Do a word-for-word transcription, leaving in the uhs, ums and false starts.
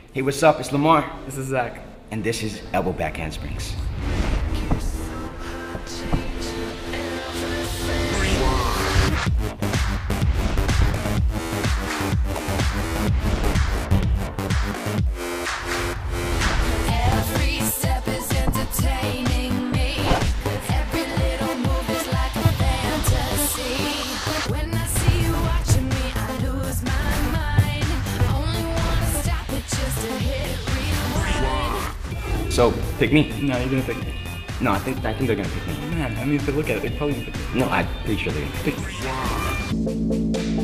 Hey, what's up? It's Lamar. This is Zach. And this is elbow back handsprings. Every step is entertaining me. Every little move is like a fantasy. When I see you watching me, I lose my mind. Only wanna stop it just to hit rewind. So, pick me. No, you're gonna pick me. No, I think I think they're gonna pick me. Man, I mean, if they look at it, they probably gonna pick me. No, I'm pretty sure they're gonna pick me. Pick me.